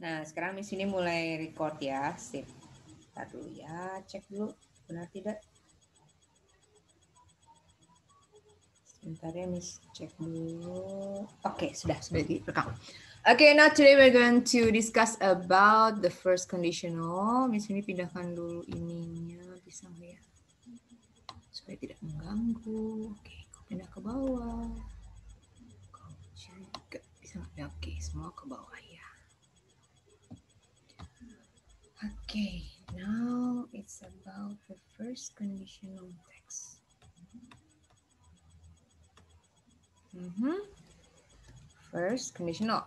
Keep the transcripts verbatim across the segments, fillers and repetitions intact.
Nah, sekarang di sini mulai record ya. Sip. Ntar dulu ya, cek dulu benar tidak. Sebentar ya, Miss, cek dulu. Oke, sudah sudah direkam. Okay, now today we're going to discuss about the first conditional. Miss ini pindahkan dulu ininya, bisa nggak ya? Supaya tidak mengganggu. Oke, kau pindah ke bawah. Kau juga bisa nggak? Oke, semua ke bawah ya. Okay, now it's about the first conditional text. Mm-hmm. First conditional.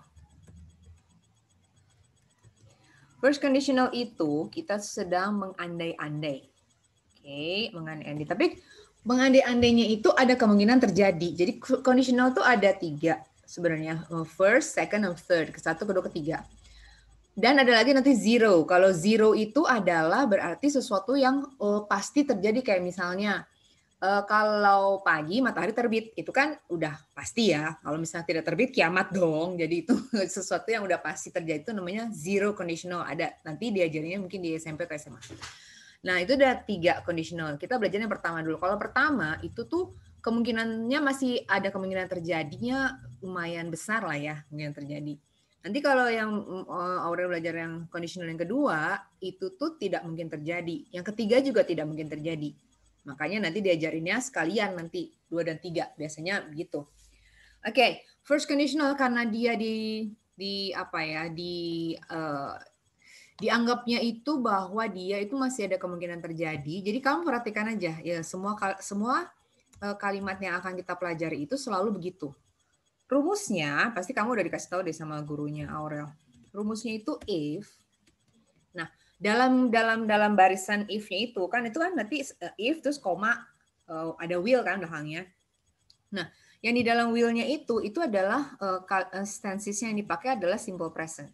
First conditional itu kita sedang mengandai-andai. Oke, okay, mengandai-andai. Tapi mengandai-andainya itu ada kemungkinan terjadi. Jadi conditional itu ada tiga sebenarnya. First, second, and third. Satu, kedua, ketiga. Dan ada lagi nanti zero. Kalau zero itu adalah berarti sesuatu yang uh, pasti terjadi, kayak misalnya uh, kalau pagi matahari terbit, itu kan udah pasti ya. Kalau misalnya tidak terbit, kiamat dong. Jadi itu sesuatu yang udah pasti terjadi, itu namanya zero conditional. Ada nanti diajarinnya mungkin di S M P atau S M A. Nah itu ada tiga conditional. Kita belajar yang pertama dulu. Kalau pertama itu tuh kemungkinannya masih ada kemungkinan terjadinya lumayan besar lah ya, kemungkinan terjadi. Nanti kalau yang uh, Aurel belajar yang conditional yang kedua, itu tuh tidak mungkin terjadi. Yang ketiga juga tidak mungkin terjadi. Makanya nanti diajarinnya sekalian nanti dua dan tiga, biasanya begitu. Oke, okay. First conditional karena dia di di apa ya di uh, dianggapnya itu bahwa dia itu masih ada kemungkinan terjadi. Jadi kamu perhatikan aja ya, semua semua uh, kalimat yang akan kita pelajari itu selalu begitu. Rumusnya pasti kamu udah dikasih tahu deh sama gurunya Aurel. Rumusnya itu if. Nah, dalam dalam dalam barisan if-nya itu kan itu kan nanti if terus koma uh, ada will kan belakangnya. Nah, yang di dalam will-nya itu itu adalah uh, tenses yang dipakai adalah simple present.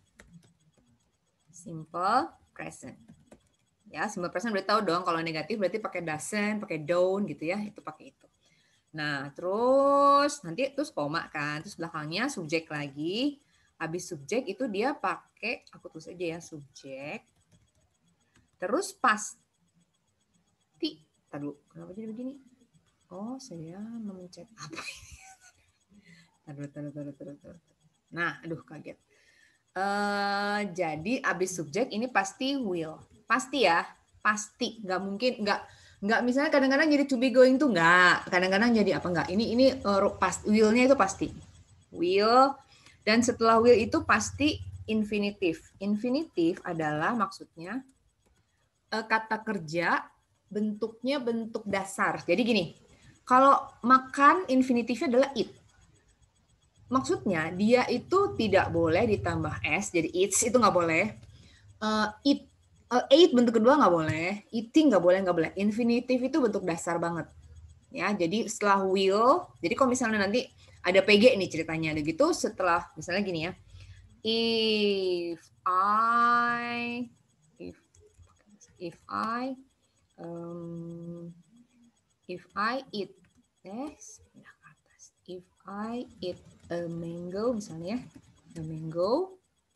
Simple present. Ya, simple present berarti tahu dong kalau negatif berarti pakai doesn't, pakai don't gitu ya, itu pakai itu. Nah, terus nanti terus koma kan, terus belakangnya subjek lagi. Habis subjek itu dia pakai, aku tulis aja ya, subjek. Terus pasti. Tahu, kenapa jadi begini? Oh, saya memencet apa ini? Taruh, taruh, taruh, taruh, taruh. Nah, aduh kaget. Uh, jadi habis subjek ini pasti will. Pasti ya, pasti. Nggak mungkin, nggak nggak misalnya kadang-kadang jadi to be going tuh nggak, kadang-kadang jadi apa nggak, ini ini uh, pas will-nya itu pasti will, dan setelah will itu pasti infinitif. Infinitif adalah maksudnya uh, kata kerja bentuknya bentuk dasar. Jadi gini, kalau makan infinitifnya adalah eat, maksudnya dia itu tidak boleh ditambah s, jadi eats itu nggak boleh. Uh, eat Uh, eight bentuk kedua nggak boleh, eating nggak boleh, nggak boleh. Infinitif itu bentuk dasar banget, ya. Jadi setelah will, jadi kalau misalnya nanti ada P G nih ceritanya, ada gitu. Setelah misalnya gini ya, if I, if if I, um, if I eat, eh, pindah ke atas. If I eat a mango misalnya, a mango.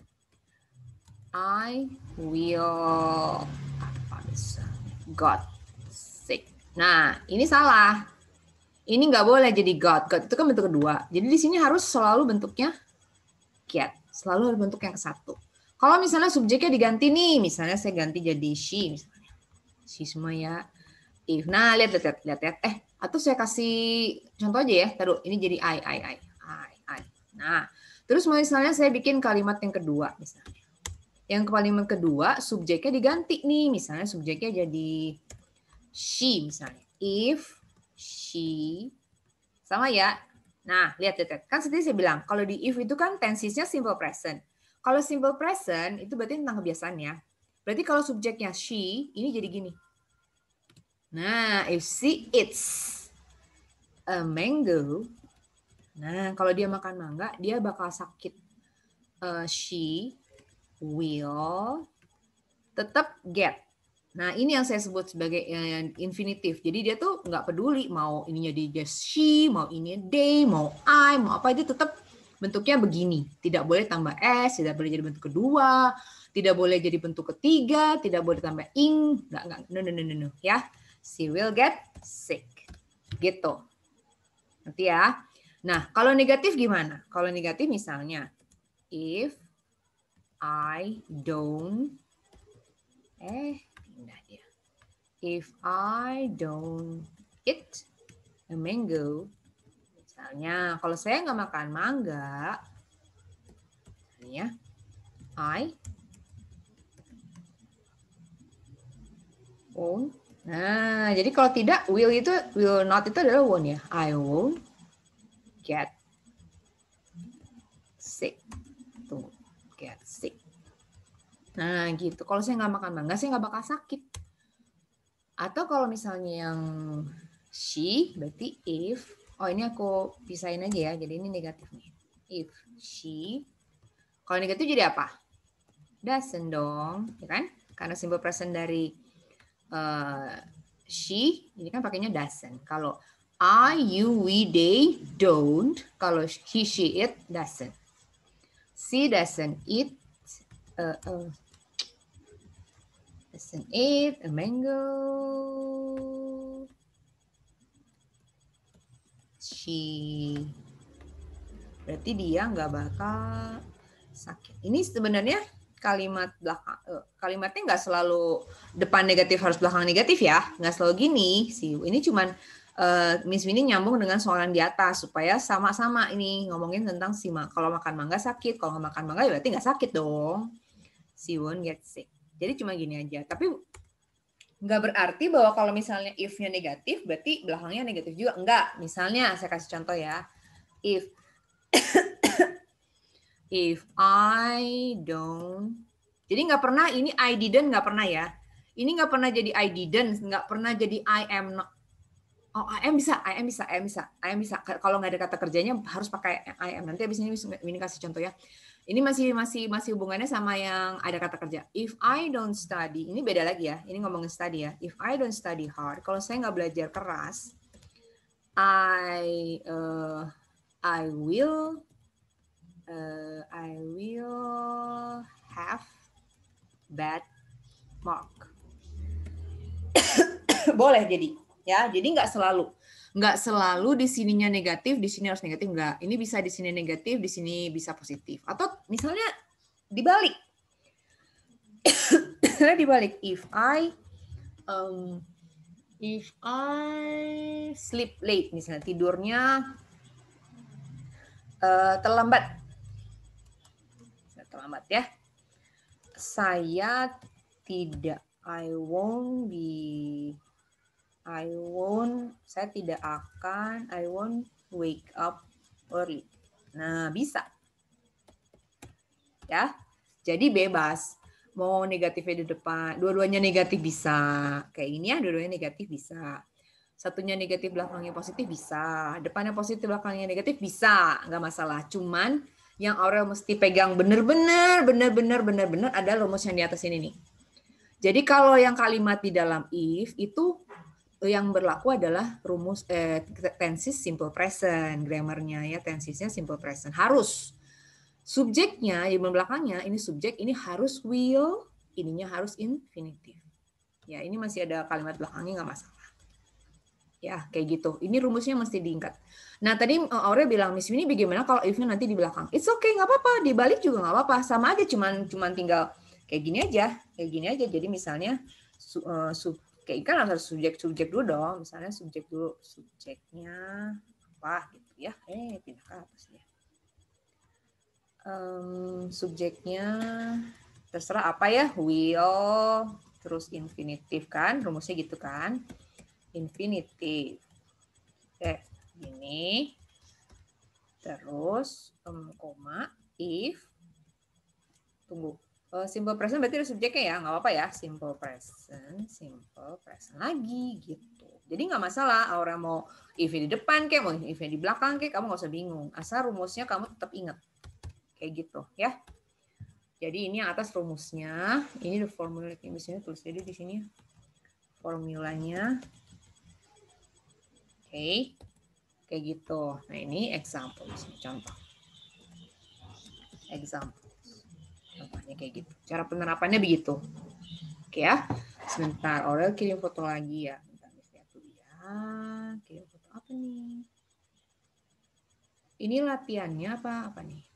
I will apa misalnya got sick. Nah ini salah. Ini nggak boleh jadi got. Got itu kan bentuk kedua. Jadi di sini harus selalu bentuknya get. Selalu harus bentuk yang satu. Kalau misalnya subjeknya diganti nih, misalnya saya ganti jadi she misalnya. She semua ya. If. Nah lihat lihat lihat lihat. Eh atau saya kasih contoh aja ya. Taruh ini jadi I I I I I. Nah terus misalnya saya bikin kalimat yang kedua misalnya. Yang kalimat kedua subjeknya diganti nih, misalnya subjeknya jadi she misalnya. If she, sama ya. Nah lihat lihat kan seperti saya bilang kalau di if itu kan tensesnya simple present. Kalau simple present itu berarti tentang kebiasaannya. Berarti kalau subjeknya she ini jadi gini. Nah if she eats a mango, nah kalau dia makan mangga dia bakal sakit. Uh, she will tetap get. Nah ini yang saya sebut sebagai infinitif. Jadi dia tuh nggak peduli mau ininya di just she, mau ini they, mau I, mau apa, itu tetap bentuknya begini. Tidak boleh tambah S, tidak boleh jadi bentuk kedua, tidak boleh jadi bentuk ketiga, tidak boleh tambah ing. Enggak, enggak. No, no, no, no, no. Ya. She will get sick. Gitu. Nanti ya. Nah, kalau negatif gimana? Kalau negatif misalnya, if I don't, eh, pindah dia. If I don't eat a mango, misalnya, kalau saya nggak makan mangga, ya, I won't. Nah, jadi kalau tidak, will itu, will not itu adalah won't ya. I won't get sick. Tuh, get sick. Nah, gitu. Kalau saya nggak makan mangga, saya nggak bakal sakit. Atau kalau misalnya yang she, berarti if. Oh, ini aku pisahin aja ya. Jadi ini negatif nih. If she. Kalau negatif jadi apa? Doesn't dong, ya kan? Karena simple present dari uh, she, ini kan pakainya doesn't. Kalau I, you, we, they don't. Kalau he, she, it doesn't. She doesn't eat. Uh, uh, doesn't eat a mango. She. Berarti dia nggak bakal sakit. Ini sebenarnya kalimat belakang, kalimatnya nggak selalu depan negatif harus belakang negatif ya, nggak selalu gini sih. Ini cuman uh, Miss Winnie nyambung dengan soalan di atas supaya sama-sama ini ngomongin tentang si kalau makan mangga sakit, kalau nggak makan mangga berarti nggak sakit dong. She won't get sick. Jadi cuma gini aja. Tapi nggak berarti bahwa kalau misalnya if-nya negatif berarti belakangnya negatif juga. Enggak. Misalnya saya kasih contoh ya. If If I don't, jadi nggak pernah ini I didn't nggak pernah ya. Ini nggak pernah jadi I didn't, nggak pernah jadi I am not. Oh, I am bisa, I am bisa, I am bisa, I am bisa. Kalau nggak ada kata kerjanya harus pakai I am. Nanti abis ini ini kasih contoh ya. Ini masih masih masih hubungannya sama yang ada kata kerja. If I don't study, ini beda lagi ya. Ini ngomongin study ya. If I don't study hard, kalau saya nggak belajar keras, I uh, I will Uh, I will have bad mark. Boleh jadi, ya. Jadi nggak selalu, nggak selalu di sininya negatif, di sini harus negatif nggak. Ini bisa di sini negatif, di sini bisa positif. Atau misalnya dibalik, dibalik. If I, um, if I sleep late, misalnya tidurnya uh, terlambat. Terlambat ya. Saya tidak, I won't be, I won't, saya tidak akan, I won't wake up early. Nah, bisa. Ya. Jadi bebas. Mau negatifnya di depan, dua-duanya negatif bisa. Kayak ini ya, dua-duanya negatif bisa. Satunya negatif, belakangnya positif bisa. Depannya positif, belakangnya negatif bisa. Nggak masalah. Cuman yang Aurel mesti pegang benar-benar, benar-benar, benar-benar adalah rumus yang di atas ini nih. Jadi kalau yang kalimat di dalam if itu yang berlaku adalah rumus eh, tenses simple present, grammarnya ya tensesnya simple present. Harus subjeknya di belakangnya ini subjek ini harus will, ininya harus infinitive. Ya ini masih ada kalimat belakangnya nggak masalah. Ya, kayak gitu. Ini rumusnya mesti diingat. Nah, tadi Aurel bilang, Miss Winnie bagaimana kalau if-nya nanti di belakang? It's okay, nggak apa-apa. Dibalik juga nggak apa-apa. Sama aja, cuman cuman tinggal kayak gini aja. Kayak gini aja. Jadi misalnya, su, uh, sub, kayak kan harus subjek-subjek dulu dong. Misalnya subjek dulu. Subjeknya apa gitu ya. Eh, pindah ke atas ya. Um, subjeknya terserah apa ya. Will, terus infinitif kan. Rumusnya gitu kan. Infinitive. Oke, gini. Terus, um, koma, if. Tunggu. Uh, simple present berarti ada subjeknya ya. Nggak apa-apa ya. Simple present, simple present lagi gitu. Jadi nggak masalah. Orang mau if di depan kayak, mau if di belakang kayak, kamu nggak usah bingung. Asal rumusnya kamu tetap ingat. Kayak gitu ya. Jadi ini atas rumusnya. Ini the formula. Di sini tulis jadi di sini formulanya. Oke, okay. Kayak gitu. Nah ini example, contoh. example. Contohnya kayak gitu. Cara penerapannya begitu. Oke ya. Sebentar, Aurel kirim foto lagi ya. Bentar, lihat dulu ya. Kirim foto apa nih? Ini latihannya apa apa nih?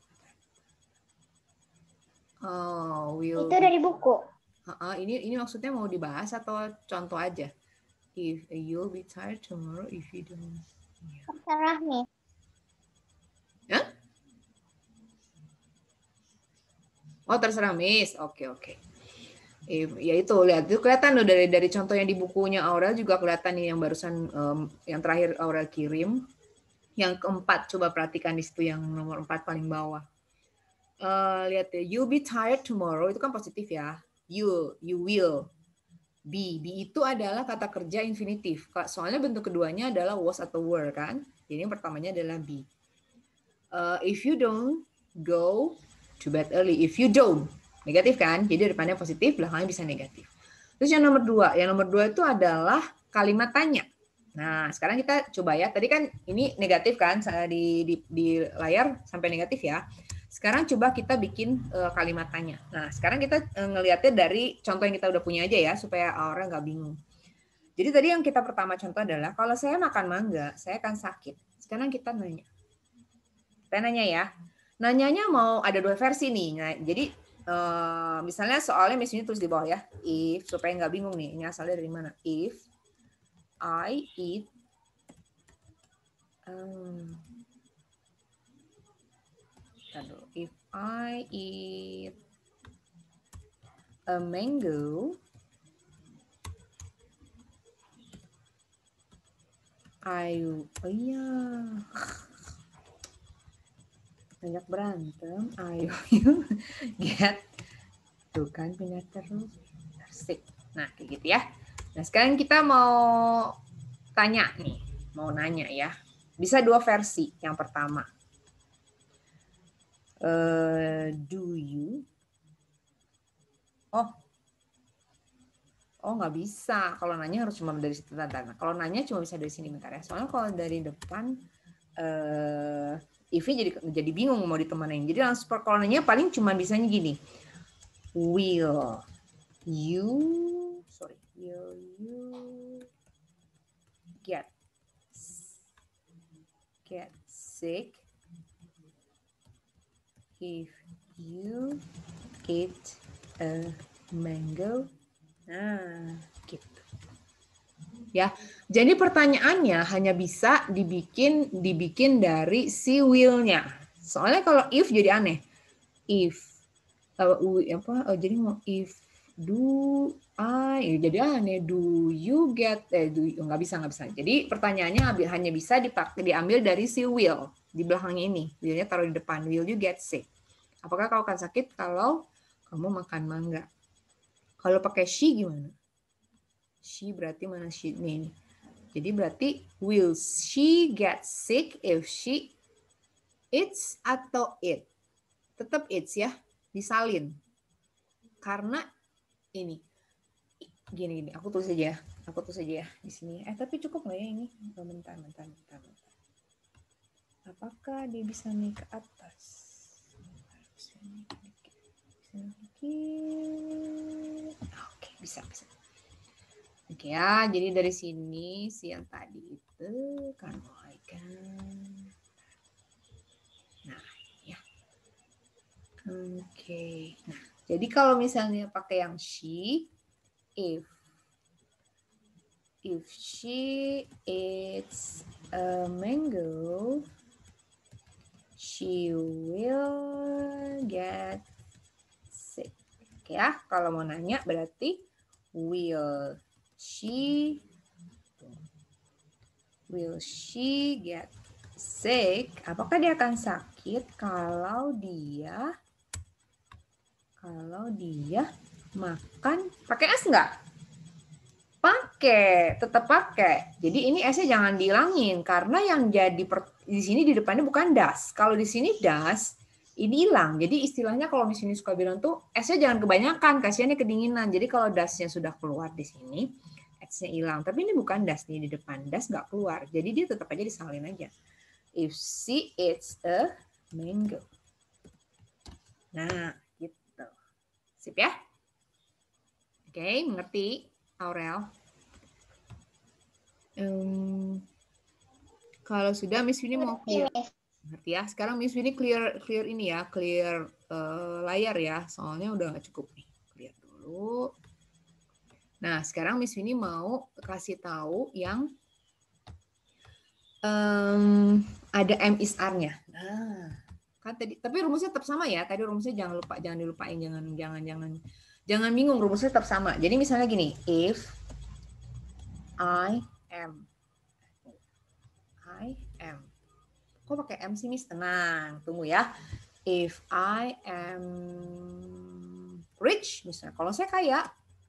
Oh, will Itu dari buku. Uh, uh, ini ini maksudnya mau dibahas atau contoh aja? If you'll be tired tomorrow if you don't. Terserah nih. Hah? Oh terserah Miss. Oke oke. Eh, ya itu lihat itu kelihatan loh dari dari contoh yang di bukunya Aurel juga kelihatan nih yang barusan um, yang terakhir Aurel kirim. Yang keempat coba perhatikan di situ yang nomor empat paling bawah. Uh, lihat deh, you'll be tired tomorrow itu kan positif ya. You, you will. Be, be itu adalah kata kerja infinitif. Soalnya bentuk keduanya adalah was atau were kan. Jadi yang pertamanya adalah be. Uh, if you don't go to bed early, if you don't, negatif kan? Jadi depannya positif, belakangnya bisa negatif. Terus yang nomor dua, yang nomor dua itu adalah kalimat tanya. Nah, sekarang kita coba ya. Tadi kan ini negatif kan di, di, di layar sampai negatif ya. Sekarang coba kita bikin uh, kalimat tanya. Nah, sekarang kita uh, ngelihatnya dari contoh yang kita udah punya aja ya, supaya orang nggak bingung. Jadi tadi yang kita pertama contoh adalah, kalau saya makan mangga, saya akan sakit. Sekarang kita nanya. Kita nanya ya. Nanyanya mau ada dua versi nih. Nah, jadi uh, misalnya soalnya misalnya tulis di bawah ya. If, supaya nggak bingung nih, ini asalnya dari mana. If I eat um, if I eat a mango, I oh iya banyak berantem, I will get tuh kan pindah terus asik. Nah kayak gitu ya. Nah sekarang kita mau tanya nih, mau nanya ya. Bisa dua versi. Yang pertama, uh, do you? Oh, oh nggak bisa. Kalau nanya harus cuma dari situ. Nah, kalau nanya cuma bisa dari sini bentar ya. Soalnya kalau dari depan, uh, Ivy jadi jadi bingung mau ditemanin. Jadi langsung kalau nanya paling cuma bisanya gini. Will you, sorry, will you get get sick if you eat a mango? Nah, gitu. Ya, jadi pertanyaannya hanya bisa dibikin dibikin dari si will-nya. Soalnya kalau if jadi aneh. If uh, apa? Uh, jadi mau if do I jadi aneh. Do you get? Eh, do you, nggak bisa nggak bisa. Jadi pertanyaannya hanya bisa dipakai diambil dari si will di belakangnya ini. Will-nya taruh di depan. Will you get sick? Apakah kau akan sakit kalau kamu makan mangga? Kalau pakai she gimana? She berarti mana she nih? Jadi berarti will she get sick if she eats atau eat? Tetap eats ya, disalin. Karena ini gini gini, aku tulis aja ya. Aku tulis aja ya di sini. Eh tapi cukup nggak ya ini? Bentar, bentar, bentar, bentar. Apakah dia bisa naik ke atas? Bisa naik dikit. Bisa naik dikit. Oke, bisa, bisa. Oke ya, jadi dari sini si yang tadi itu kan kan. Nah, ya. Oke. Nah, jadi kalau misalnya pakai yang she, if if she eats a mango, she will get sick. Oke ya, kalau mau nanya berarti will she will she get sick? Apakah dia akan sakit kalau dia kalau dia makan pakai es enggak? Pakai, tetap pakai. Jadi ini S-nya jangan dihilangin karena yang jadi per, di sini di depannya bukan das. Kalau di sini das, ini hilang. Jadi istilahnya kalau di sini suka bilang tuh S-nya jangan kebanyakan, kasihannya kedinginan. Jadi kalau dasnya sudah keluar di sini, S-nya hilang. Tapi ini bukan das nih di depan. Das nggak keluar. Jadi dia tetap aja disalin aja. If she eats a mango. Nah, gitu. Sip ya? Oke, mengerti, Aurel? Um, kalau sudah, Miss Winnie mau clear. Ngerti ya? Sekarang Miss Winnie clear clear ini ya, clear uh, layar ya. Soalnya udah nggak cukup nih. Clear dulu. Nah, sekarang Miss Winnie mau kasih tahu yang um, ada M is R-nya. Nah, kan tadi, tapi rumusnya tetap sama ya. Tadi rumusnya jangan lupa, jangan dilupain, jangan jangan jangan jangan bingung, rumusnya tetap sama. Jadi misalnya gini, if I am I am. Kok pakai M sih, Miss? Tenang, tunggu ya. If I am rich, misalnya, kalau saya kaya,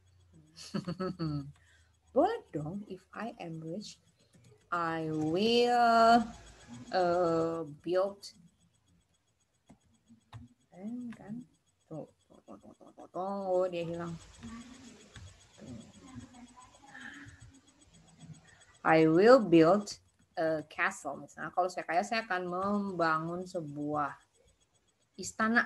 boleh dong. If I am rich, I will uh, build. Eh, kan? Tuh, tuh, tuh, tuh, tuh, tuh, tuh, dia hilang. I will build a castle. Misalnya, kalau saya kaya, saya akan membangun sebuah istana.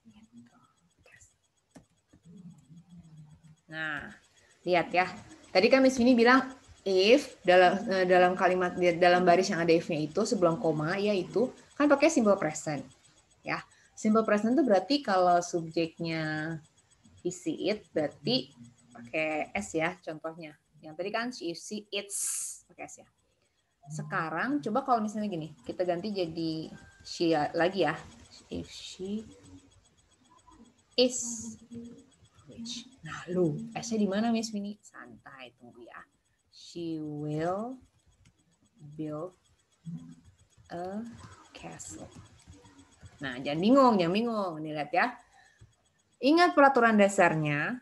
Nah, lihat ya. Tadi kan Miss Winnie bilang if dalam dalam kalimat dalam baris yang ada if-nya itu sebelum koma yaitu kan pakai simple present. Ya. Simple present itu berarti kalau subjeknya he, see, it berarti pakai s ya contohnya. Yang tadi kan she, see, it's pakai s ya. Sekarang coba kalau misalnya gini, kita ganti jadi she lagi ya. If she is rich. Nah, lu S-nya di mana, Miss Winnie? Santai, tunggu ya. She will build a castle. Nah, jangan bingung, jangan bingung. Nih, lihat ya. Ingat peraturan dasarnya.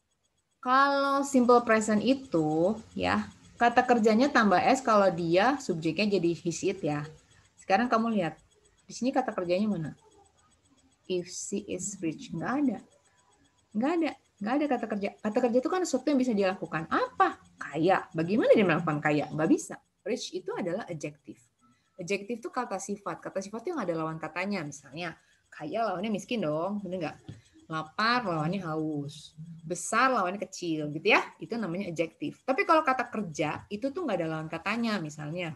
Kalau simple present itu, ya, kata kerjanya tambah S kalau dia subjeknya jadi he, it ya. Sekarang kamu lihat. Di sini kata kerjanya mana? If she is rich. Nggak ada. Nggak ada. Nggak ada kata kerja. Kata kerja itu kan sesuatu yang bisa dilakukan. Apa? Kaya. Bagaimana dia melakukan kaya? Nggak bisa. Rich itu adalah adjektif. Adjektif itu kata sifat. Kata sifat itu yang ada lawan katanya. Misalnya, kaya lawannya miskin dong. Bener nggak? Lapar lawannya haus. Besar lawannya kecil. Gitu ya. Itu namanya adjektif. Tapi kalau kata kerja, itu tuh nggak ada lawan katanya. Misalnya,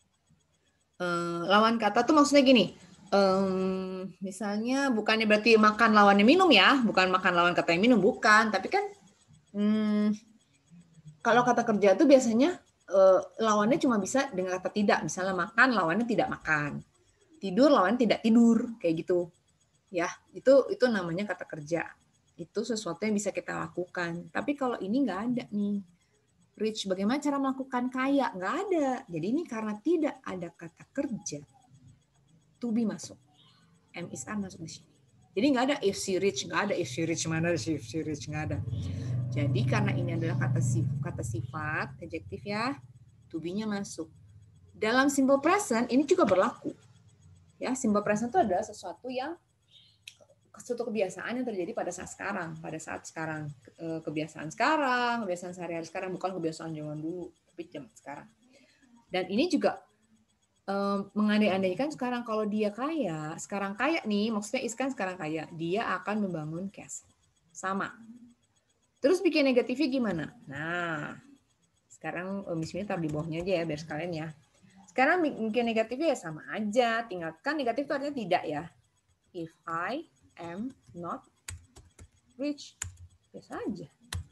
eh, lawan kata tuh maksudnya gini. Um, misalnya bukannya berarti makan lawannya minum ya, bukan makan lawan kata yang minum, bukan. Tapi kan hmm, kalau kata kerja itu biasanya uh, lawannya cuma bisa dengan kata tidak. Misalnya makan lawannya tidak makan, tidur lawannya tidak tidur, kayak gitu. Ya, itu itu namanya kata kerja. Itu sesuatu yang bisa kita lakukan. Tapi kalau ini nggak ada nih. Rich, bagaimana cara melakukan kaya? Nggak ada. Jadi ini karena tidak ada kata kerja. To be masuk. M is R masuk di sini. Jadi nggak ada if she rich, nggak ada if she rich, mana if she rich, nggak ada. Jadi karena ini adalah kata sifat, kata sifat, adjektif ya, to be-nya masuk. Dalam simple present ini juga berlaku. Ya, simple present itu adalah sesuatu yang suatu kebiasaan yang terjadi pada saat sekarang, pada saat sekarang, kebiasaan sekarang, kebiasaan sehari-hari sekarang, bukan kebiasaan zaman dulu, tapi zaman sekarang. Dan ini juga Um, mengandai-andaikan sekarang kalau dia kaya, sekarang kaya nih, maksudnya Iskan sekarang kaya, dia akan membangun castle. Sama. Terus bikin negatifnya gimana? Nah, sekarang Miss Winnie taruh di bawahnya aja ya, biar sekalian ya. Sekarang bikin negatifnya ya sama aja, tinggalkan negatif itu artinya tidak ya. If I am not rich, biasa aja.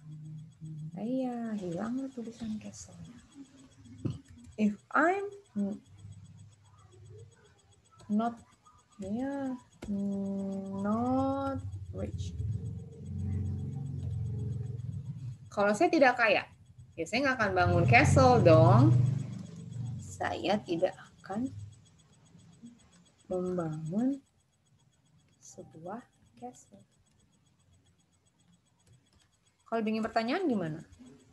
Iya, hilang tulisan castle-nya. If I'm not ya yeah, not rich. Kalau saya tidak kaya, ya saya nggak akan bangun castle dong. Saya tidak akan membangun sebuah castle. Kalau bikin pertanyaan gimana?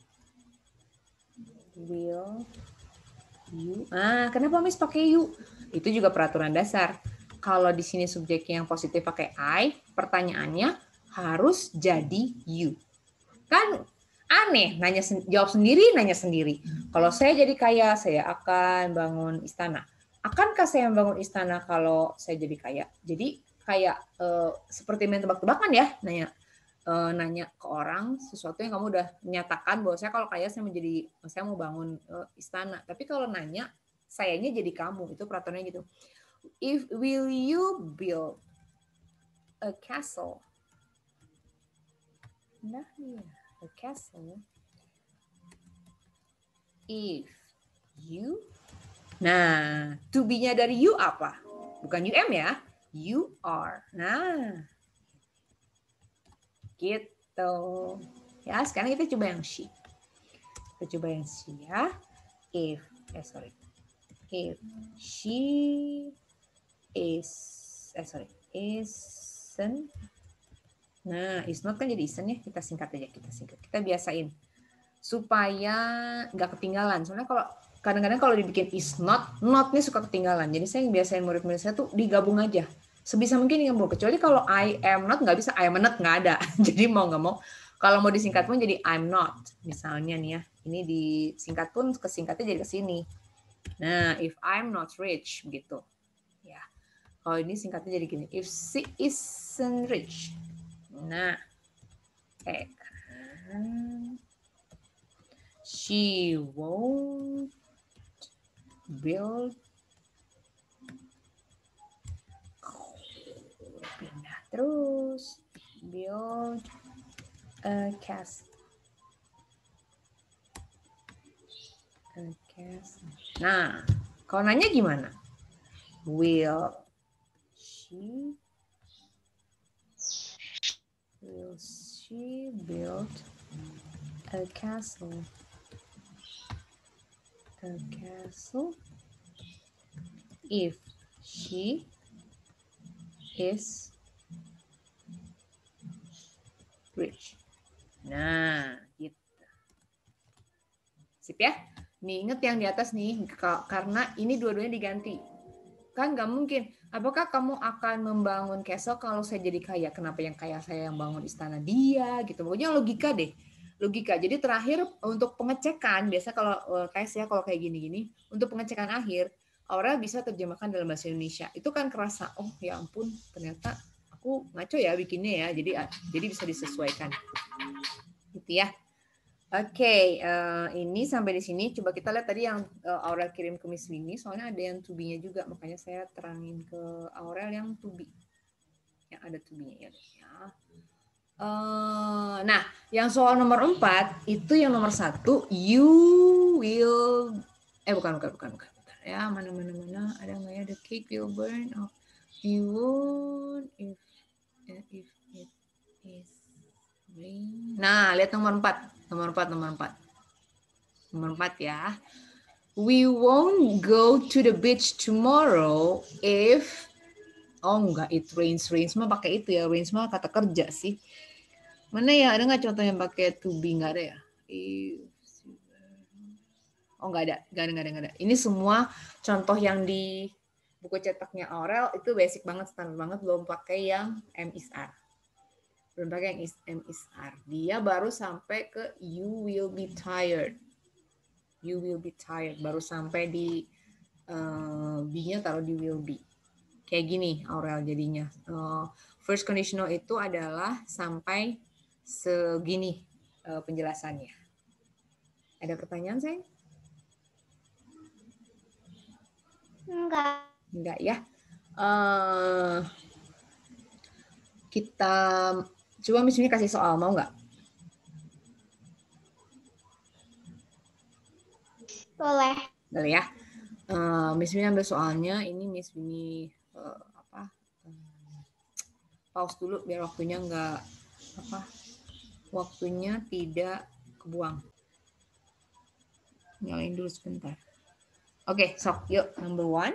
Will you? Ah, kenapa Miss pakai you? Itu juga peraturan dasar. Kalau di sini subjeknya yang positif pakai I, pertanyaannya harus jadi you. Kan aneh, nanya jawab sendiri, nanya sendiri. Kalau saya jadi kaya, saya akan bangun istana. Akankah saya membangun istana kalau saya jadi kaya? Jadi kayak uh, seperti main tebak-tebakan ya, nanya uh, nanya ke orang sesuatu yang kamu udah menyatakan bahwa saya kalau kaya saya menjadi saya mau bangun uh, istana. Tapi kalau nanya sayanya jadi kamu, itu peraturannya gitu. If will you build a castle? Nah, ya, a castle. If you, nah, to be-nya dari you apa? Bukan U M ya, you are. Nah, gitu. Ya, sekarang kita coba yang she. Kita coba yang she ya. If, eh sorry. If she is, eh sorry, isn't. Nah, is not kan jadi isn't ya. Kita singkat aja, kita singkat. Kita biasain. Supaya nggak ketinggalan. Soalnya kalau kadang-kadang kalau dibikin is not, not nih suka ketinggalan. Jadi saya biasain murid-murid saya tuh digabung aja. Sebisa mungkin digabung. Kecuali kalau I am not nggak bisa, I am not nggak ada. Jadi mau nggak mau, kalau mau disingkat pun jadi I'm not. Misalnya nih ya, ini disingkat pun kesingkatnya jadi ke sini. Nah, if I'm not rich, gitu. Ya, kalau ini singkatnya jadi gini. If she isn't rich. Nah, eh. She won't build. Pindah terus. Build a castle. A castle. Nah, kalau nanya gimana? Will she will she build a castle? A castle if she is rich. Nah, gitu. Sip ya. Nih, inget yang di atas nih, karena ini dua-duanya diganti. Kan nggak mungkin. Apakah kamu akan membangun castle kalau saya jadi kaya? Kenapa yang kaya saya yang bangun istana dia? Gitu. Pokoknya logika deh. Logika. Jadi terakhir untuk pengecekan, biasa kalau kayak saya kalau kayak gini-gini, untuk pengecekan akhir, Aurel bisa terjemahkan dalam bahasa Indonesia. Itu kan kerasa, oh ya ampun, ternyata aku ngaco ya bikinnya ya. Jadi jadi bisa disesuaikan. Gitu ya. Oke, okay, uh, ini sampai di sini. Coba kita lihat tadi yang uh, Aurel kirim ke Miss Winnie. Soalnya ada yang to be-nya juga, makanya saya terangin ke Aurel yang to be. Yang ada to be-nya ya. Uh, nah, yang soal nomor empat itu yang nomor satu, you will, eh bukan bukan bukan bukan, bukan. Ya mana mana mana ada nggak ya, the cake will burn, oh, you won't if if it is rain. Nah, lihat nomor empat, nomor empat, nomor empat, nomor empat ya. We won't go to the beach tomorrow if, oh enggak, it rains, rains mah pakai itu ya, rains mah kata kerja sih. Mana ya, ada nggak contoh yang pakai to be? Nggak ada ya? Oh nggak ada, nggak ada, nggak ada, nggak ada. Ini semua contoh yang di buku cetaknya Aurel itu basic banget, standar banget, belum pakai yang M is R. Belum pakai yang M is R. Dia baru sampai ke you will be tired. You will be tired. Baru sampai di uh, B-nya taruh di will be. Kayak gini Aurel jadinya. Uh, first conditional itu adalah sampai segini uh, penjelasannya. Ada pertanyaan, sayang? Enggak. Enggak ya. Uh, kita coba Miss Winnie kasih soal, mau nggak? Boleh. Boleh ya. Uh, Miss Winnie ambil soalnya. Ini Miss Winnie uh, apa? Uh, pause dulu biar waktunya nggak apa? Waktunya tidak kebuang. Nyalain dulu sebentar. Oke, okay, sok yuk number one.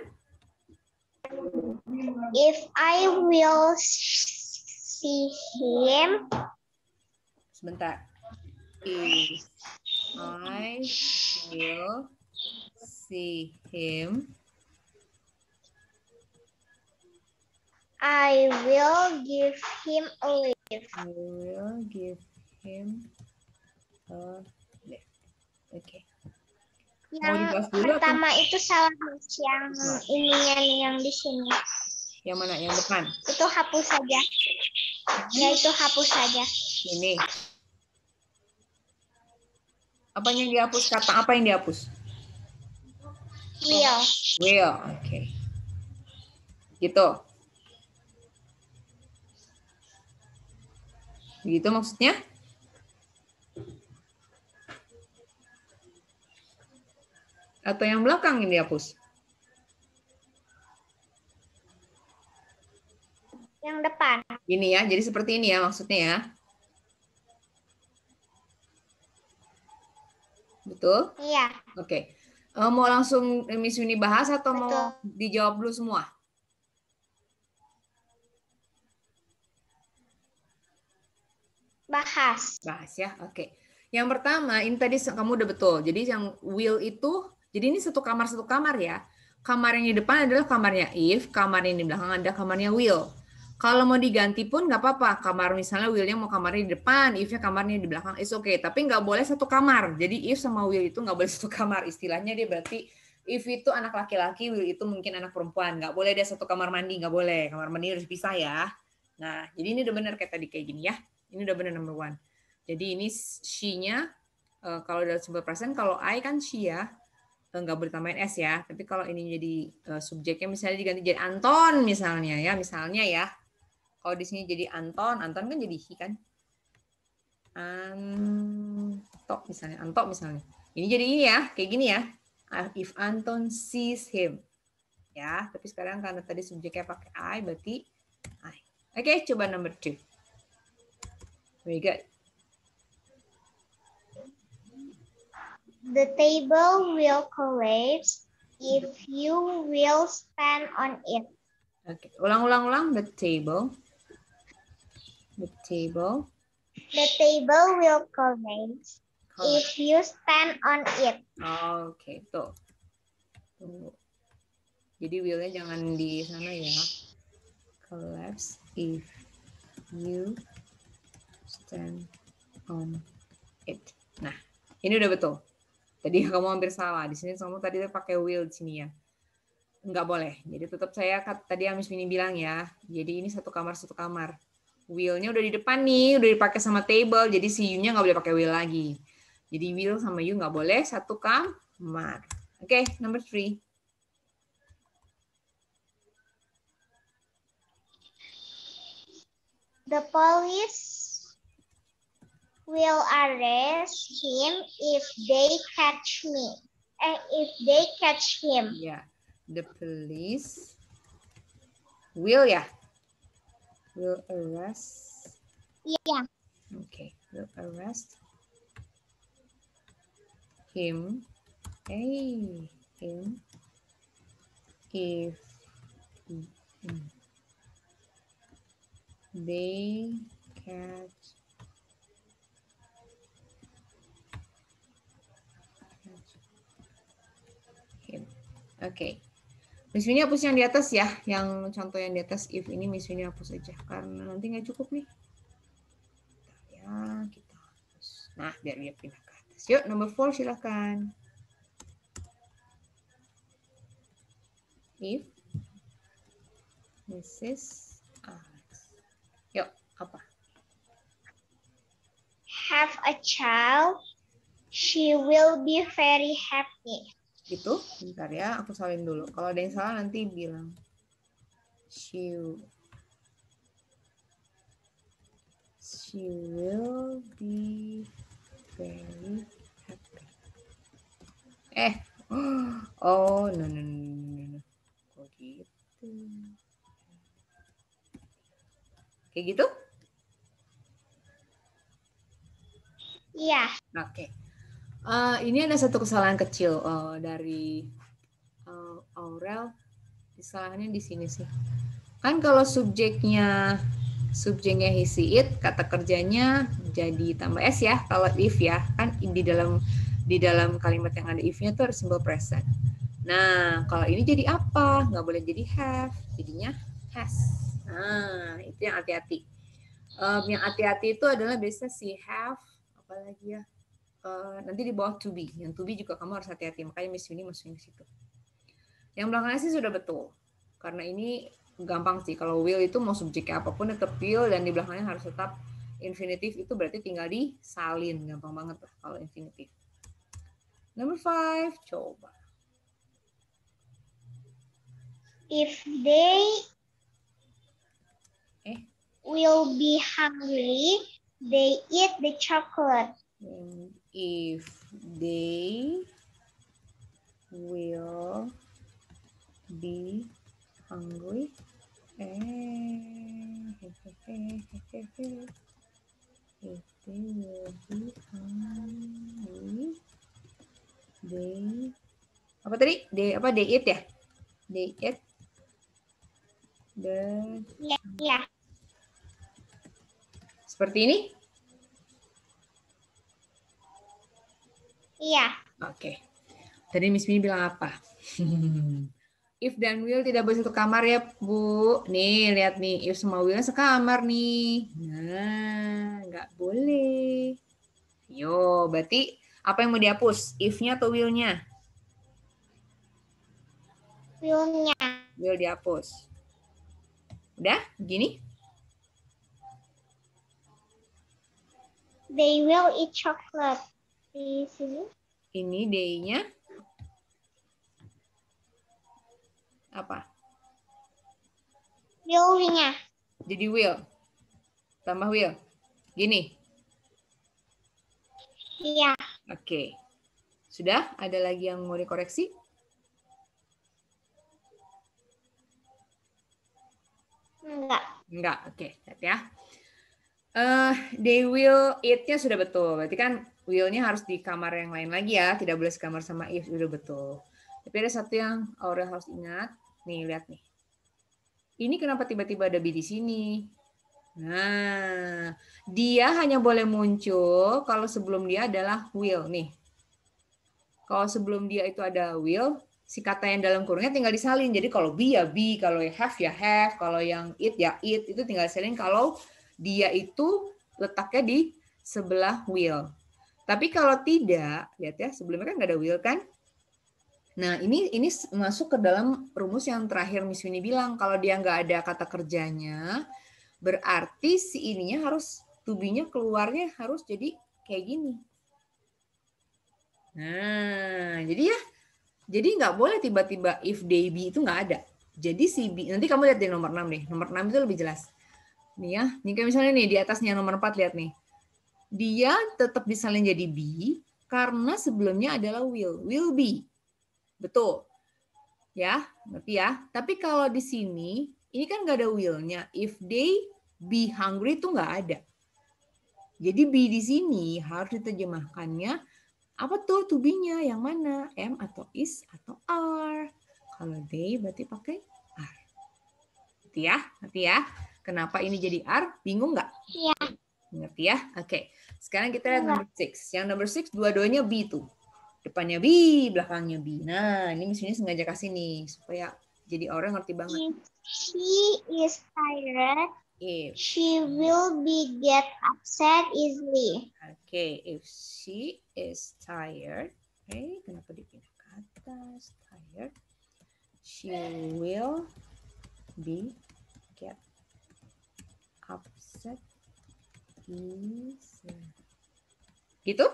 If I will see him. Sebentar. If I will see him. I will give him a lift. I will give him a lift. Oke. Okay. Yang pertama atau? Itu salah yang ininya nih yang di sini. Yang mana? Yang depan? Itu hapus saja. Ya, itu hapus saja. Ini. Apanya yang dihapus? Kata apa yang dihapus? Will. Will, oke. Okay. Gitu. Gitu maksudnya? Atau yang belakang yang dihapus? Yang depan. Gini ya, jadi seperti ini ya maksudnya ya. Betul? Iya. Oke. Okay. Mau langsung Miss Yuni bahas atau Betul. mau dijawab dulu semua? Bahas. Bahas ya, oke. Okay. Yang pertama, ini tadi kamu udah betul. Jadi yang will itu, jadi ini satu kamar satu kamar ya. Kamar yang di depan adalah kamarnya if, kamar yang di belakang ada kamarnya will. Kalau mau diganti pun nggak apa-apa. Kamar misalnya willnya mau kamarnya di depan, if-nya kamarnya di belakang, it's okay. Tapi nggak boleh satu kamar. Jadi if sama will itu nggak boleh satu kamar. Istilahnya dia berarti if itu anak laki-laki, will itu mungkin anak perempuan. Nggak boleh dia satu kamar mandi, nggak boleh. Kamar mandi harus pisah ya. Nah, jadi ini udah benar kayak tadi kayak gini ya. Ini udah benar number one. Jadi ini she-nya, uh, kalau dalam simple present, kalau I kan she ya, nggak boleh tambahin S ya. Tapi kalau ini jadi uh, subjeknya misalnya diganti jadi Anton misalnya ya, misalnya ya. Kalau di sini jadi Anton, Anton kan jadi he kan. Anto misalnya, Anto misalnya. Ini jadi ini ya, kayak gini ya. If Anton sees him. Ya, tapi sekarang karena tadi subjeknya pakai I, berarti I. Oke, okay, coba number two. Very good. The table will collapse if you will stand on it. Oke, okay. ulang-ulang-ulang. The table. The table. The table will collapse if you stand on it. Oke, okay, tuh. Tunggu. Jadi will-nya jangan di sana ya. Collapse if you stand on it. Nah, ini udah betul. Tadi kamu hampir salah. Di sini kamu tadi pakai will di sini ya. Enggak boleh. Jadi tetap saya tadi Miss Mini bilang ya. Jadi ini satu kamar satu kamar. Will-nya udah di depan nih, udah dipakai sama table. Jadi si you-nya nggak boleh pakai will lagi. Jadi will sama you nggak boleh satu kamar. Oke, okay, number three. The police will arrest him if they catch me. Eh, if they catch him. Yeah, the police will ya. Will arrest. Yeah. Okay, will arrest him. Hey, him. If they catch him. Oke. Okay. Miss Winnie hapus yang di atas ya, yang contoh yang di atas if ini Miss Winnie hapus aja karena nanti nggak cukup nih. Ya, kita hapus. Nah, biar dia pindah ke atas. Yuk, number four silakan. If Missus Alex. Yuk, apa? Have a child, she will be very happy. Gitu, bentar ya, aku salin dulu. Kalau ada yang salah nanti bilang. She, she will be very happy. Eh, oh, no, no, no, no, no. Kok gitu? Kayak gitu? Iya. Oke. Okay. Uh, ini ada satu kesalahan kecil uh, dari uh, Aurel. Kesalahannya di sini sih. Kan kalau subjeknya subjeknya he, she, it, kata kerjanya jadi tambah s ya kalau if ya. Kan di dalam di dalam kalimat yang ada if-nya tuh harus simple present. Nah, kalau ini jadi apa? Nggak boleh jadi have, jadinya has. Nah, itu yang hati-hati. Um, yang hati-hati itu adalah biasa si have, apalagi ya. Uh, nanti di bawah to be. Yang to be juga kamu harus hati-hati. Makanya Miss Winnie masukin ke situ. Yang belakangnya sih sudah betul. Karena ini gampang sih. Kalau will itu mau subjeknya apapun tetap will dan di belakangnya harus tetap infinitif, itu berarti tinggal disalin. Gampang banget lah kalau infinitif. Number five, coba. If they eh. will be hungry, they eat the chocolate. And if they will be hungry, eh, if they will be hungry, they apa tadi? They apa? They eat ya? They eat the Ya, ya. Seperti ini? Iya. Oke. Tadi Miss Mini bilang apa? If dan will tidak boleh satu kamar ya, Bu. Nih, lihat nih. If semua will sekamar nih. Nah, nggak boleh. Yo, berarti apa yang mau dihapus? If-nya atau will-nya? Will-nya. Will dihapus. Udah? Gini? They will eat chocolate. Di sini. Ini day-nya apa? Will-nya. Jadi will. Tambah will. Gini. Iya. Oke. Sudah? Ada lagi yang mau dikoreksi? Enggak. Enggak. Oke, lihat ya. Uh, they will eat-nya sudah betul. Berarti kan will-nya harus di kamar yang lain lagi ya. Tidak boleh sekamar sama if. Sudah betul. Tapi ada satu yang Aurel harus ingat. Nih, lihat nih. Ini kenapa tiba-tiba ada be di sini? Nah, dia hanya boleh muncul kalau sebelum dia adalah will. Nih. Kalau sebelum dia itu ada will, si kata yang dalam kurungnya tinggal disalin. Jadi kalau be ya be, kalau have ya have, kalau yang eat ya eat, itu tinggal disalin kalau dia itu letaknya di sebelah will. Tapi kalau tidak, lihat ya, sebelumnya kan nggak ada will kan? Nah, ini ini masuk ke dalam rumus yang terakhir Miss Winnie bilang. Kalau dia nggak ada kata kerjanya, berarti si ininya harus, to be-nya keluarnya harus jadi kayak gini. Nah, jadi ya, jadi nggak boleh tiba-tiba if they be itu nggak ada. Jadi si be, nanti kamu lihat di nomor enam deh. Nomor enam itu lebih jelas. Nih ya, nih kayak misalnya nih di atasnya nomor empat, lihat nih. Dia tetap disalin jadi be karena sebelumnya adalah will. Will be. Betul. Ya, ngerti ya. Tapi kalau di sini, ini kan nggak ada will-nya. If they be hungry itu nggak ada. Jadi be di sini harus diterjemahkannya apa tuh to be-nya? Yang mana? Am atau is atau are. Kalau they berarti pakai are. Ngerti ya? Ngerti ya? Kenapa ini jadi are? Bingung nggak? Iya. Ngerti ya? Oke. Sekarang kita lihat number six. Yang number six dua-duanya be tuh. Depannya be, belakangnya be. Nah, ini misalnya sengaja kasih nih supaya jadi orang ngerti banget. If she is tired, If she will be get upset easily. Okay, if she is tired, okay, kenapa dipindah ke atas? Tired, she will be get upset easily. Gitu?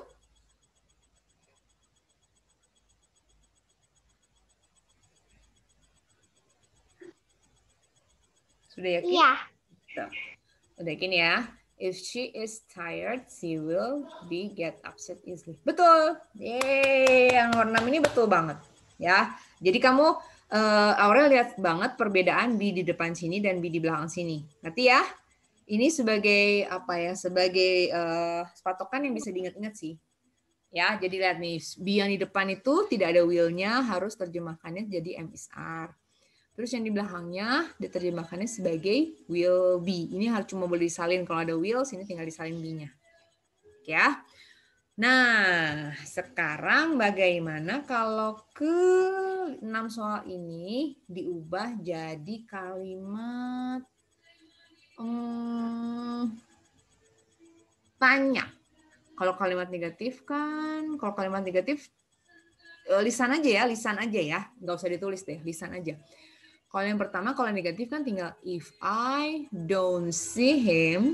Sudah yakin? Iya. Tuh. Udah yakin ya? If she is tired, she will be get upset easily. Betul. Yeay, yang nomor enam ini betul banget. Ya. Jadi kamu uh, Aurel lihat banget perbedaan be di depan sini dan be di belakang sini. Ngerti ya? Ini sebagai apa ya? Sebagai uh, patokan yang bisa diingat-ingat sih. Ya, jadi lihat nih, be yang di depan itu tidak ada will-nya, harus terjemahkannya jadi am is are. Terus yang di belakangnya diterjemahkannya sebagai will be. Ini harus cuma boleh disalin. Kalau ada will, sini tinggal disalin be-nya. Oke ya. Nah, sekarang bagaimana kalau ke enam soal ini diubah jadi kalimat hmm, tanya. Kalau kalimat negatif kan, kalau kalimat negatif lisan aja ya, lisan aja ya. Nggak usah ditulis deh, lisan aja. Kalau yang pertama, kalau negatif kan tinggal if I don't see him,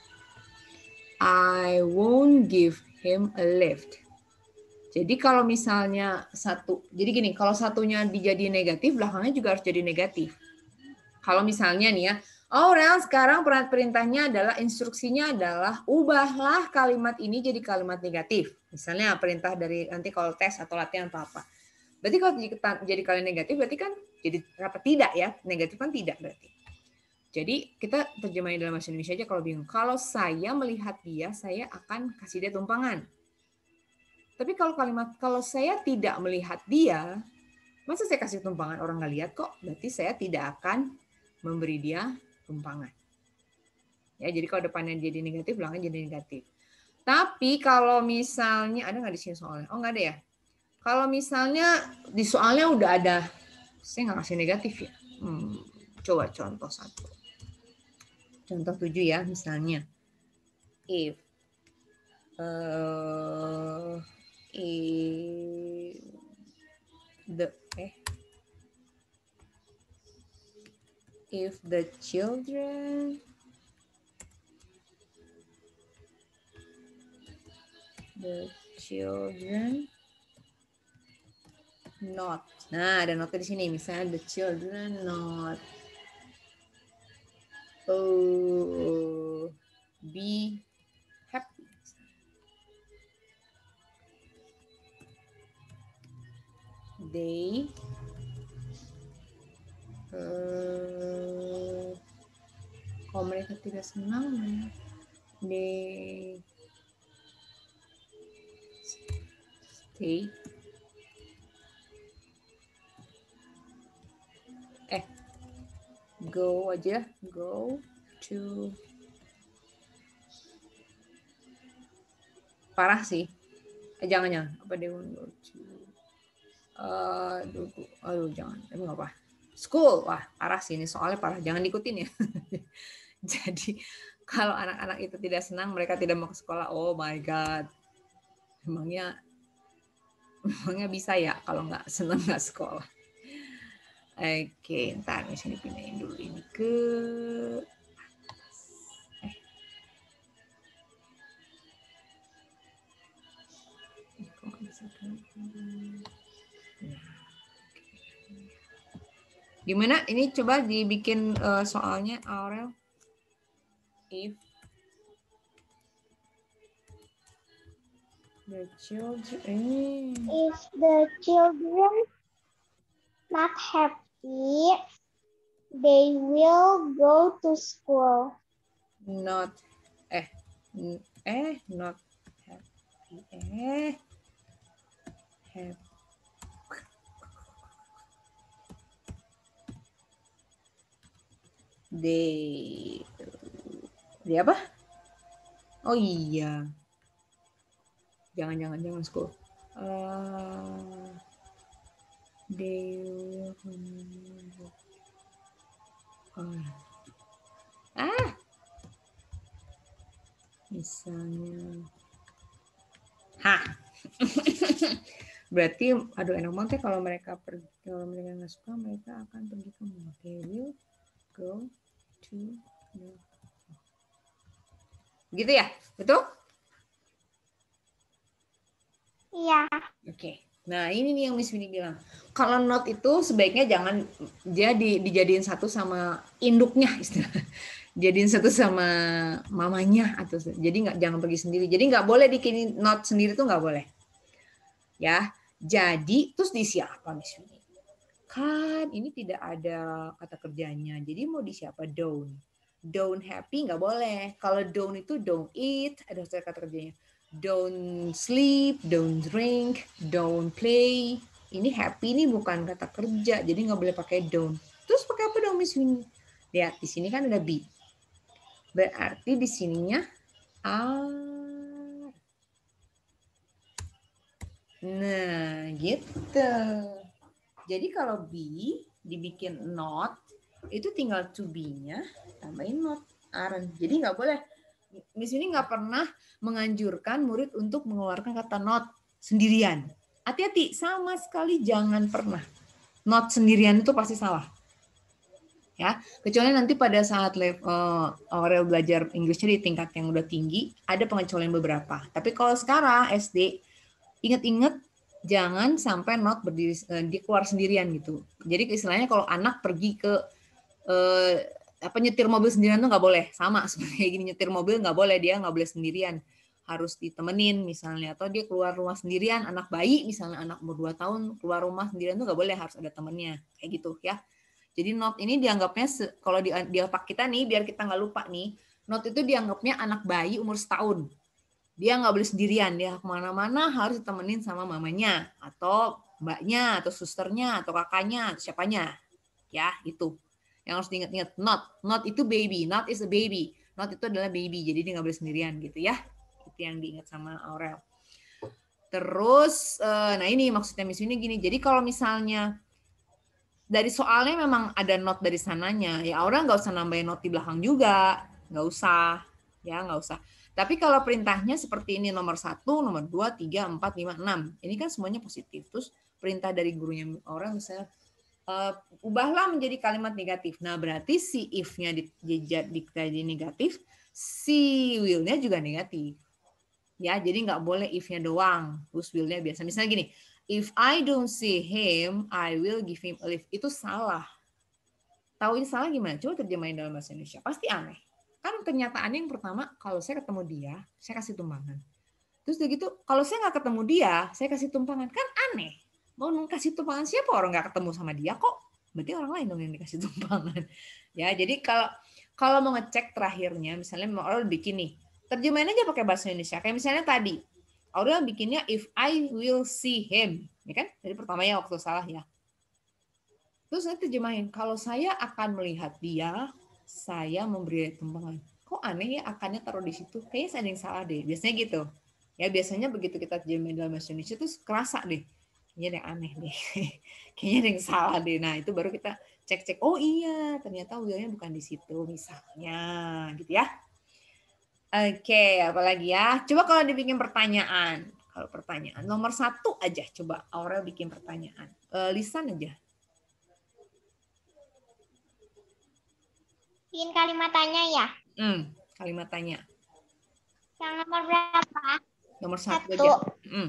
I won't give him a lift. Jadi kalau misalnya satu, jadi gini, kalau satunya dijadiin negatif, belakangnya juga harus jadi negatif. Kalau misalnya nih ya, oh Rel, sekarang perintahnya adalah, instruksinya adalah, ubahlah kalimat ini jadi kalimat negatif. Misalnya perintah dari nanti kalau tes atau latihan atau apa. Berarti kalau jadi kalimat negatif, berarti kan jadi apa tidak ya? Negatif kan tidak berarti. Jadi kita terjemahin dalam bahasa Indonesia aja kalau bingung. Kalau saya melihat dia, saya akan kasih dia tumpangan. Tapi kalau kalimat, kalau saya tidak melihat dia, masa saya kasih tumpangan, orang nggak lihat kok? Berarti saya tidak akan memberi dia tumpangan. Ya, jadi kalau depannya jadi negatif, belakangnya jadi negatif. Tapi kalau misalnya, ada nggak di sini soalnya? Oh, nggak ada ya? Kalau misalnya di soalnya udah ada, saya nggak kasih negatif ya. Hmm, coba contoh satu. Contoh tujuh ya, misalnya. If. Uh, if the eh if the children the children not, nah ada not di sini, misalnya the children not oh be happy, they uh, kalau mereka tidak senang, they stay eh go aja, go to, parah sih, eh, jangan jangan apa they want go to, uh, aduh, aduh jangan, emang apa, school, wah parah sih ini soalnya parah, jangan diikutin ya. Jadi kalau anak-anak itu tidak senang, mereka tidak mau ke sekolah, oh my god, emangnya emangnya bisa ya kalau nggak senang nggak sekolah. Oke, ntar di sini pindahin dulu ini ke eh. Kok bisa ke... Gimana? Ini coba dibikin uh, soalnya Aurel. If the children, if the children not happy, they will go to school. Not eh eh not happy eh happy. They dia apa? Oh iya. Jangan jangan jangan school. Uh, they oh. Ah. Misalnya. Hah. Berarti aduh enak banget ya kalau mereka pergi, kalau mereka nggak suka mereka akan pergi ke mana? They will go to the... Gitu ya? Betul? Iya. Oke. Okay. Nah, ini nih yang Miss Winnie bilang. Kalau not itu sebaiknya jangan dia di, dijadiin satu sama induknya istilahnya. Jadiin satu sama mamanya atau jadi nggak jangan pergi sendiri. Jadi nggak boleh bikin not sendiri tuh nggak boleh. Ya. Jadi terus diisi apa Miss Winnie? Kan ini tidak ada kata kerjanya. Jadi mau diisi apa? Don't. Don't happy nggak boleh. Kalau don't itu don't eat, ada kata kerjanya. Don't sleep, don't drink, don't play. Ini happy ini bukan kata kerja, jadi nggak boleh pakai don't. Terus pakai apa dong Miss Winnie? Lihat di sini kan ada be. Berarti di sininya are. Nah, gitu. Jadi kalau be dibikin not, itu tinggal to be-nya tambahin not, aren't. Jadi nggak boleh. Miss ini nggak pernah menganjurkan murid untuk mengeluarkan kata not sendirian. Hati-hati, sama sekali jangan pernah. Not sendirian itu pasti salah. Ya, kecuali nanti pada saat level uh, Aurel belajar Inggrisnya di tingkat yang udah tinggi, ada pengecualian beberapa. Tapi kalau sekarang S D, ingat-ingat jangan sampai not berdiri uh, di keluar sendirian gitu. Jadi istilahnya kalau anak pergi ke uh, apa nyetir mobil sendirian tuh nggak boleh. Sama seperti kayak gini, nyetir mobil nggak boleh, dia nggak boleh sendirian. Harus ditemenin misalnya, atau dia keluar rumah sendirian, anak bayi misalnya anak umur dua tahun keluar rumah sendirian tuh nggak boleh, harus ada temennya kayak gitu ya. Jadi not ini dianggapnya kalau di, di otak kita nih, biar kita nggak lupa nih, not itu dianggapnya anak bayi umur setahun. Dia nggak boleh sendirian, dia kemana-mana harus ditemenin sama mamanya atau mbaknya atau susternya atau kakaknya atau siapanya. Ya itu yang harus diingat-ingat. Not, not itu baby, not is a baby. Not itu adalah baby, jadi dia nggak boleh sendirian gitu ya. Itu yang diingat sama Aurel. Terus, nah ini maksudnya Miss ini gini. Jadi kalau misalnya dari soalnya memang ada not dari sananya, ya orang nggak usah nambahin not di belakang juga, nggak usah, ya nggak usah. Tapi kalau perintahnya seperti ini nomor satu, nomor dua, tiga, empat, lima, enam, ini kan semuanya positif. Terus perintah dari gurunya orang misalnya uh, ubahlah menjadi kalimat negatif. Nah berarti si if-nya jadi negatif, si will-nya juga negatif. Ya jadi nggak boleh if-nya doang, terus will-nya biasa. Misalnya gini. If I don't see him, I will give him a lift. Itu salah. Tahu ini salah gimana? Coba terjemahin dalam bahasa Indonesia. Pasti aneh. Kan kenyataannya yang pertama, kalau saya ketemu dia, saya kasih tumpangan. Terus udah gitu, kalau saya nggak ketemu dia, saya kasih tumpangan. Kan aneh. Mau kasih tumpangan siapa orang nggak ketemu sama dia kok? Berarti orang lain dong yang dikasih tumpangan. Ya, jadi kalau kalau mau ngecek terakhirnya, misalnya mau orang bikin nih, terjemahin aja pakai bahasa Indonesia. Kayak misalnya tadi, Aurel bikinnya if I will see him, ya kan? Jadi pertamanya waktu salah ya. Terus saya terjemahin, kalau saya akan melihat dia, saya memberi tumpangan. Kok aneh ya akannya taruh di situ? Kayaknya saya ada yang salah deh. Biasanya gitu. Ya biasanya begitu kita terjemahin dalam bahasa Indonesia terus kerasa deh. Kayaknya ada yang aneh deh. Kayaknya ada yang salah deh. Nah itu baru kita cek-cek. Oh iya, ternyata will-nya bukan di situ misalnya, gitu ya. Oke, apalagi ya? Coba kalau dibikin pertanyaan. Kalau pertanyaan nomor satu aja, coba Aurel bikin pertanyaan. Uh, lisan aja. Bikin kalimat tanya ya? Hmm, kalimat tanya. Yang nomor berapa? Nomor satu, satu. aja. Hmm.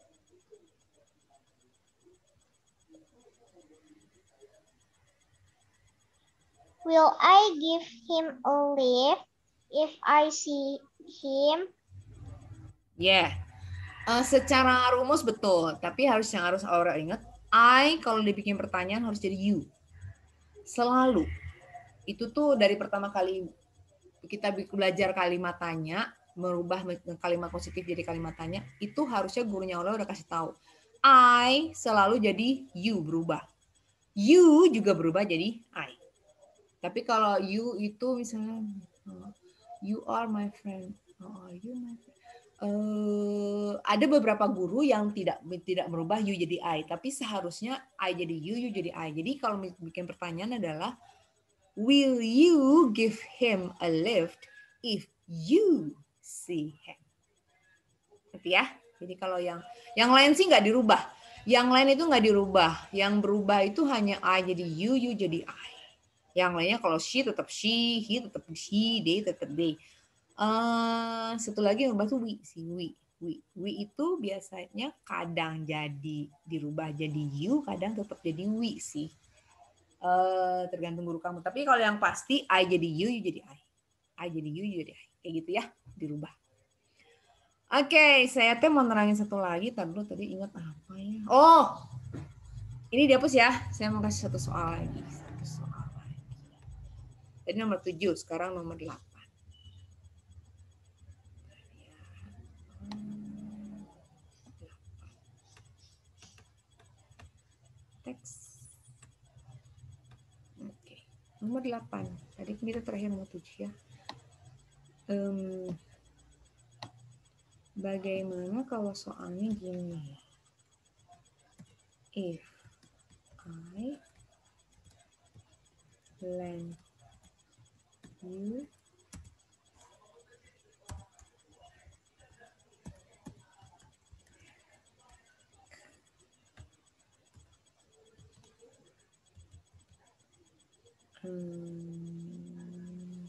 Will I give him a lift if I see him? Ya, yeah. uh, secara rumus betul, tapi harus yang harus Aurel ingat, I kalau dibikin pertanyaan harus jadi you. Selalu. Itu tuh dari pertama kali kita belajar kalimat tanya, merubah kalimat positif jadi kalimat tanya, itu harusnya gurunya Aurel udah kasih tahu. I selalu jadi you berubah. You juga berubah jadi I. Tapi kalau you itu misalnya you are my friend, oh, are you my friend? Uh, ada beberapa guru yang tidak tidak merubah you jadi I, tapi seharusnya I jadi you, you jadi I. Jadi kalau bikin pertanyaan adalah, will you give him a lift if you see him? Gitu ya. Jadi kalau yang yang lain sih nggak dirubah. Yang lain itu nggak dirubah. Yang berubah itu hanya I jadi you, you jadi I. Yang lainnya kalau she tetap she, he tetap she, they tetap they. Uh, satu lagi yang berubah tuh we, si we. we. We itu biasanya kadang jadi dirubah jadi you, kadang tetap jadi we sih. Uh, tergantung guru kamu. Tapi kalau yang pasti I jadi you, you jadi I. I jadi you, you jadi I. Kayak gitu ya, dirubah. Oke, okay, saya teh mau nerangin satu lagi. Tadi dulu tadi ingat apa ya? Oh, ini dihapus ya. Saya mau kasih satu soal lagi. Satu soal lagi. Tadi nomor tujuh, sekarang nomor delapan. Teks. Oke, nomor delapan. Tadi kita terakhir nomor tujuh ya. Um, bagaimana kalau soalnya gini? If I lend you Hmm.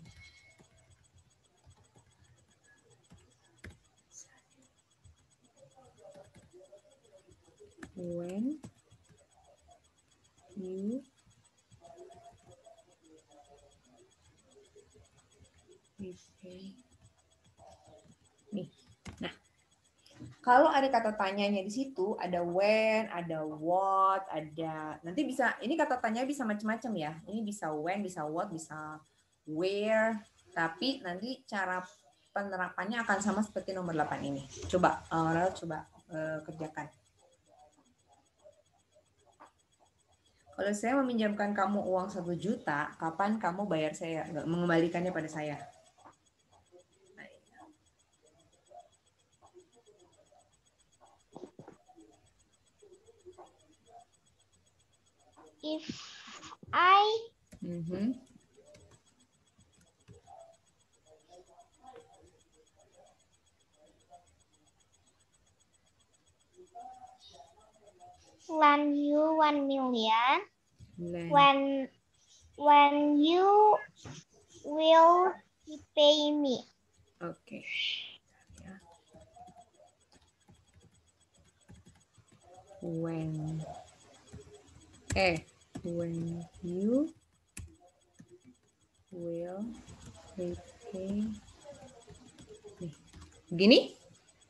When you repay me. Nah, kalau ada kata tanyanya di situ, ada when, ada what, ada nanti bisa ini kata tanya bisa macam-macam ya. Ini bisa when, bisa what, bisa where. Tapi nanti cara penerapannya akan sama seperti nomor delapan ini. Coba, uh, coba uh, kerjakan. Kalau saya meminjamkan kamu uang satu juta, kapan kamu bayar saya, mengembalikannya pada saya? If I Mm-hmm. lend you one million, Lend. when when you will repay me? Oke. Okay. When eh when you will repay me. Gini?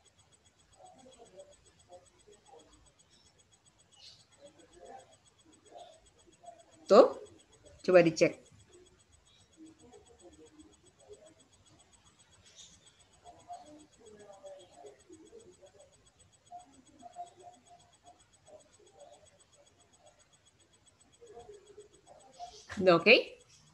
Tuh, coba dicek. Udah oke? Okay?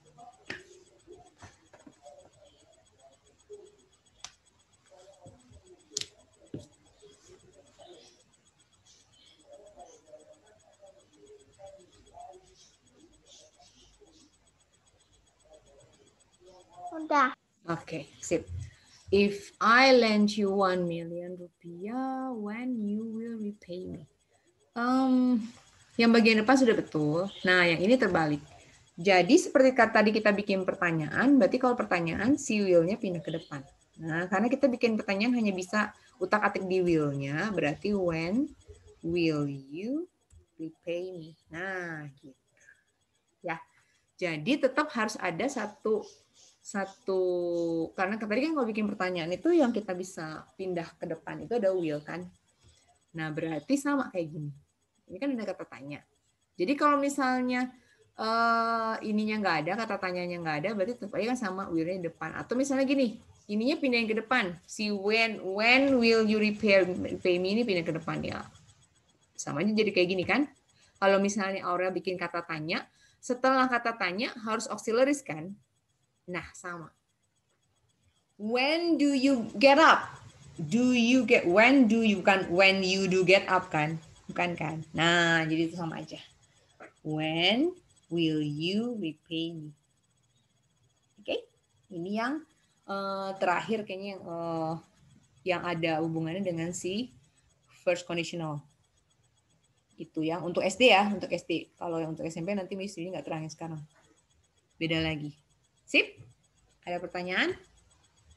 Udah. Oke, okay, sip. If I lend you one million rupiah, when you will repay me? Um, yang bagian depan sudah betul. Nah, yang ini terbalik. Jadi seperti tadi kita bikin pertanyaan, berarti kalau pertanyaan si will-nya pindah ke depan. Nah, karena kita bikin pertanyaan hanya bisa utak-atik di will-nya, berarti when will you repay me? Nah, gitu. Ya. Jadi tetap harus ada satu satu karena tadi kan kalau bikin pertanyaan itu yang kita bisa pindah ke depan itu ada will kan. Nah, berarti sama kayak gini. Ini kan ada kata tanya. Jadi kalau misalnya uh, ininya nggak ada, kata tanyanya nggak ada, berarti tetap aja kan sama will-nya di depan. Atau misalnya gini, ininya pindahin ke depan. Si when when will you repay, repay me ini pindah ke depan ya. Sama aja jadi kayak gini kan. Kalau misalnya Aurel bikin kata tanya, setelah kata tanya harus auxiliaries kan. Nah, sama. When do you get up? Do you get when do you kan when you do get up kan? Bukan kan? Nah, jadi itu sama aja. When will you repay me? Oke, okay? Ini yang uh, terakhir kayaknya yang uh, yang ada hubungannya dengan si first conditional. Itu yang untuk S D ya, untuk S D. Kalau yang untuk S M P nanti Miss ini nggak terangin sekarang. Beda lagi. Sip? Ada pertanyaan?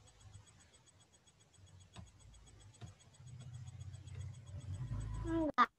Enggak.